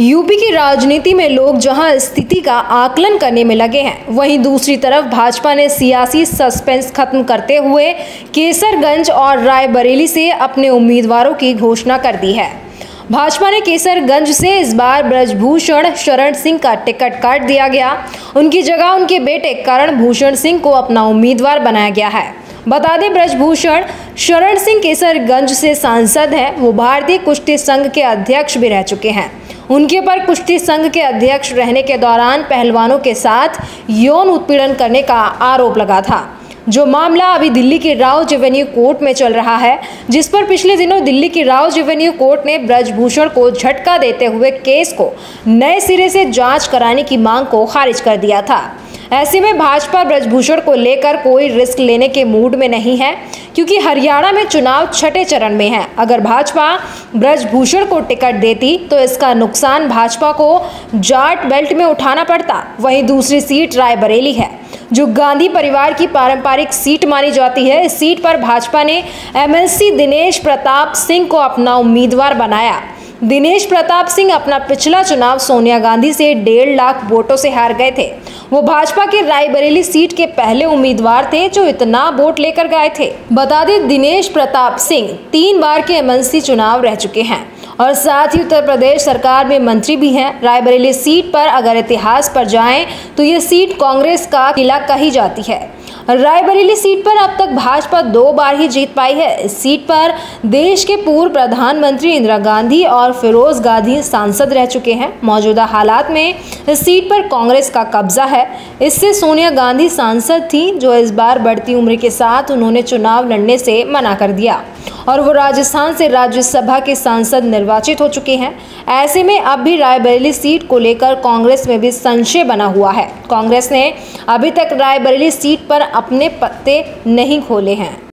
UP की राजनीति में लोग जहां स्थिति का आकलन करने में लगे हैं, वहीं दूसरी तरफ भाजपा ने सियासी सस्पेंस खत्म करते हुए केसरगंज और रायबरेली से अपने उम्मीदवारों की घोषणा कर दी है। भाजपा ने केसरगंज से इस बार ब्रजभूषण शरण सिंह का टिकट काट दिया गया। उनकी जगह उनके बेटे करण भूषण सिंह को अपना उम्मीदवार बनाया गया है। बता दें, ब्रजभूषण शरण सिंह केसरगंज से सांसद हैं। वो भारतीय कुश्ती संघ के अध्यक्ष भी रह चुके हैं। उनके पर कुश्ती संघ के अध्यक्ष रहने के दौरान पहलवानों के साथ यौन उत्पीड़न करने का आरोप लगा था, जो मामला अभी दिल्ली की राउज एवेन्यू कोर्ट में चल रहा है, जिस पर पिछले दिनों दिल्ली की राउज एवेन्यू कोर्ट ने ब्रजभूषण को झटका देते हुए केस को नए सिरे से जांच कराने की मांग को खारिज कर दिया था। ऐसे में भाजपा ब्रजभूषण को लेकर कोई रिस्क लेने के मूड में नहीं है, क्योंकि हरियाणा में चुनाव छठे चरण में है। अगर भाजपा ब्रजभूषण को टिकट देती तो इसका नुकसान भाजपा को जाट बेल्ट में उठाना पड़ता। वहीं दूसरी सीट रायबरेली है, जो गांधी परिवार की पारंपरिक सीट मानी जाती है। इस सीट पर भाजपा ने एमएलसी दिनेश प्रताप सिंह को अपना उम्मीदवार बनाया। दिनेश प्रताप सिंह अपना पिछला चुनाव सोनिया गांधी से 1.5 लाख वोटों से हार गए थे। वो भाजपा के रायबरेली सीट के पहले उम्मीदवार थे जो इतना वोट लेकर गए थे। बता दें, दिनेश प्रताप सिंह 3 बार के एमएलसी चुनाव रह चुके हैं और साथ ही उत्तर प्रदेश सरकार में मंत्री भी हैं। रायबरेली सीट पर अगर इतिहास पर जाएं तो ये सीट कांग्रेस का किला कही जाती है। रायबरेली सीट पर अब तक भाजपा 2 बार ही जीत पाई है। इस सीट पर देश के पूर्व प्रधानमंत्री इंदिरा गांधी और फिरोज गांधी सांसद रह चुके हैं। मौजूदा हालात में इस सीट पर कांग्रेस का कब्जा है। इससे सोनिया गांधी सांसद थी, जो इस बार बढ़ती उम्र के साथ उन्होंने चुनाव लड़ने से मना कर दिया और वो राजस्थान से राज्यसभा के सांसद निर्वाचित हो चुके हैं। ऐसे में अब भी रायबरेली सीट को लेकर कांग्रेस में भी संशय बना हुआ है। कांग्रेस ने अभी तक रायबरेली सीट पर अपने पत्ते नहीं खोले हैं।